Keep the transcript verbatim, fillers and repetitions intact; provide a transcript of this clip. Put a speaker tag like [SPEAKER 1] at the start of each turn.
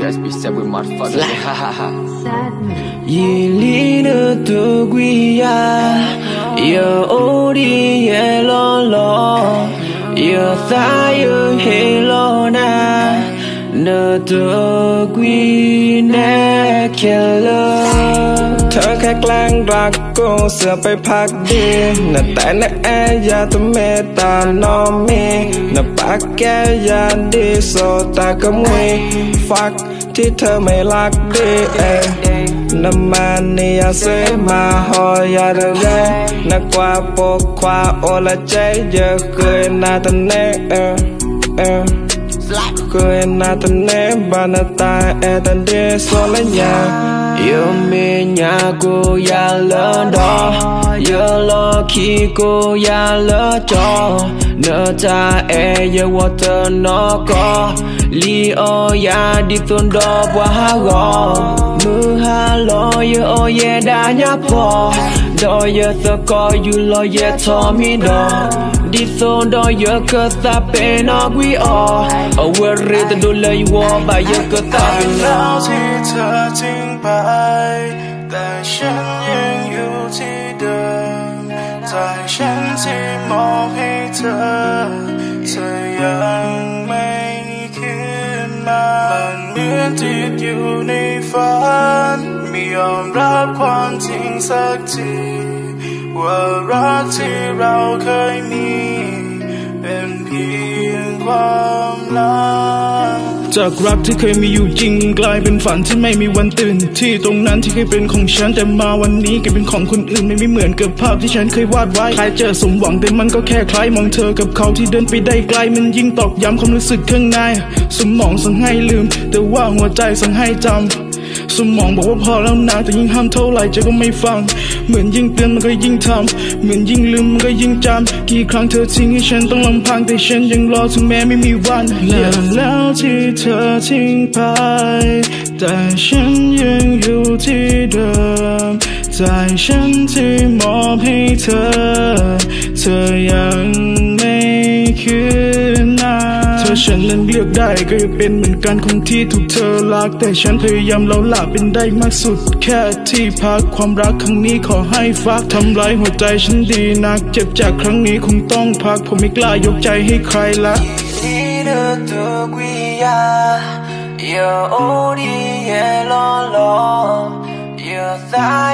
[SPEAKER 1] guys be sad with motherfucker.
[SPEAKER 2] Yilina tuguya, ya odi ya lolo, ya thayu helona, na tugui na kela. เธอแค่แกล้งรักกูเสือไปพักดีน่ะแต่น่ะแอบอยากจะเมตตาน้องมีน่ะปากแกอยากดีโซตาก็มวยฟักที่เธอไม่รักดีเองน้ำมันนี่อยากซื้อมาหอยาเรื่อยน่ะกว่าปกกว่าโอละใจเยอะเกินน่าตันเน่เออเออเกินน่าตันเน่บานาตาเอตันเดโซละยาyêu mình nhà cô ya lỡ đó yêu lo khi cô ya lỡ cho nợ ta e yêu water nó có li o ya đi tuần đó qua gò mưa ha lo yêu o ye đã nhấp bò đòi yêu ta coi yêu lo ye cho mi đó đi tuần đó yêu cơ ta pe nó quý o ở quê rì ta đôi lời wo bà yêu cơ ta pe nóแต่ฉันยังอยู่ที่เดิมใจฉันที่มอบให้เธอเธอยังไม่คืนมามันเหมือนติดอยู่ในฝันไม่ยอมรับความจริงสักทีว่ารักที่เราเคยมีเป็นเพียงความลับจากรักที่เคยมีอยู่จริงกลายเป็นฝันที่ไม่มีวันตื่นที่ตรงนั้นที่เคยเป็นของฉันแต่มาวันนี้กลายเป็นของคนอื่นไม่ไม่เหมือนกับภาพที่ฉันเคยวาดไว้คล้ายเจอสมหวังแต่มันก็แค่คล้ายมองเธอกับเขาที่เดินไปได้ไกลมันยิ่งตอกย้ำความรู้สึกข้างในสมองสั่งให้ลืมแต่ว่าหัวใจสั่งให้จำสมองบอกว่าพอแล้วนะแต่ยิ่งห้ามเท่าไหร่ใจก็ไม่ฟังเหมือนยิ่งเตือนมันก็ยิ่งทำเหมือนยิ่งลืมมันก็ยิ่งจำกี่ครั้งเธอทิ้งให้ฉันต้องลำพังแต่ฉันยังรอถึงแม้ไม่มีวันแล้วที่เธอทิ้งไปแต่ฉันยังอยู่ที่เดิมใจฉันที่มอบให้เธอเธอยังไม่คืนมาเธอฉันนั้นเลือกได้ก็จะเป็นเหมือนกันคงที่ถูกเธอรักแต่ฉันพยายามเล่าหลาเป็นได้มากสุดแค่ที่พักความรักครั้งนี้ขอให้ฟักทำร้ายหัวใจฉันดีนักเจ็บจากครั้งนี้คงต้องพักผมไม่กล้ายกใจให้ใครละIo odi e lo lo Io